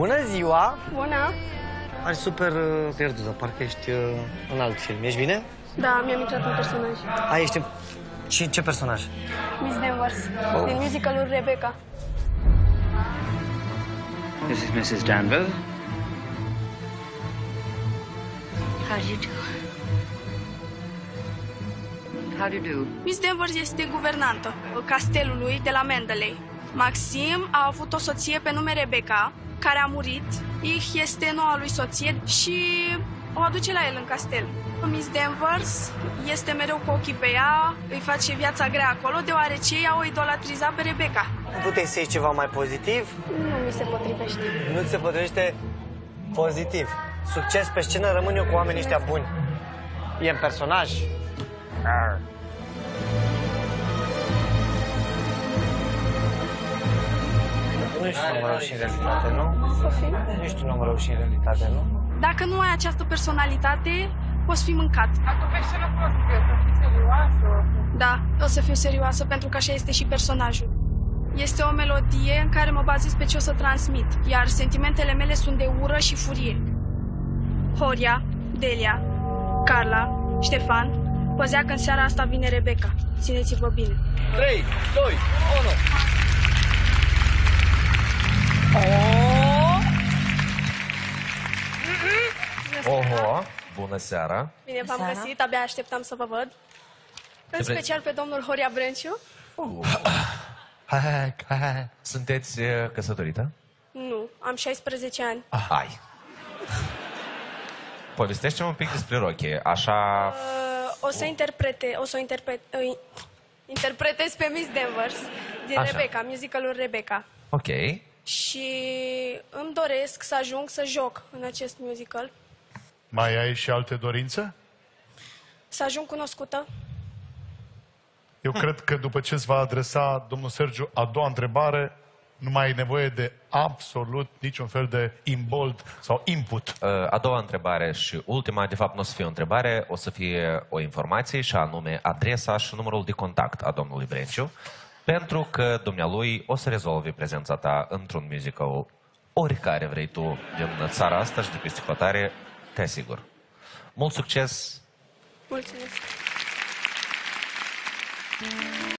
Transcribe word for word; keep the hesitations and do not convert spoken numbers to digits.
Bună ziua! Bună! Ai super uh, pierdut, dar parcă ești uh, în alt film. Ești bine? Da, mi-am intrat un personaj. A, ești... Și ce personaj? Miss Danvers, Oh. din musicalul Rebecca. This is missus Danvers. How do you do? How do you do? Miss Danvers este guvernantă castelului de la Mendeley. Maxim a avut o soție pe nume Rebecca, care a murit. Ich este noua lui soție și o aduce la el în castel. Miss Danvers este mereu cu ochii pe ea, îi face viața grea acolo, deoarece ea o idolatriza pe Rebecca. Nu puteai să iei ceva mai pozitiv? Nu mi se potrivește. Nu ți se potrivește pozitiv. Succes pe scenă, rămân eu cu oamenii ăștia buni. E în personaj? Arr. Nu ești un om rău și în realitate, nu? Sofie? Nu ești un om rău și în realitate, nu? Dacă nu ai această personalitate, poți fi mâncat. Dar tu pe scenă poți să fii serioasă. Da, o să fiu serioasă pentru că așa este și personajul. Este o melodie în care mă bazez pe ce o să transmit, iar sentimentele mele sunt de ură și furie. Horia, Delia, Carla, Ștefan, păzea că în seara asta vine Rebecca. Țineți-vă bine. trei, doi, unu. Oho, bună seara! Bine v-am găsit, abia așteptam să vă văd. În special pe domnul Horia Brânciu. Hai, hai, hai. Sunteți uh, căsătorită? Nu, am șaisprezece ani. Ah, hai! Povestește-mi un pic despre Roche, așa... Uh, o să interprete, o să o interpret, uh, interpretez pe Miss Danvers din Așa. Rebecca, musicalul Rebecca. Ok. Și îmi doresc să ajung să joc în acest musical, Mai ai și alte dorințe? să ajung cunoscută. Eu cred că după ce îți va adresa domnul Sergiu a doua întrebare, nu mai ai nevoie de absolut niciun fel de imbold sau input. Uh, a doua întrebare și ultima, de fapt nu o să fie o întrebare, o să fie o informație și anume adresa și numărul de contact a domnului Brenciu, pentru că dumnealui o să rezolve prezența ta într-un musical oricare vrei tu din țara asta și de peste hotare, te asigur. Mult succes! Mulțumesc!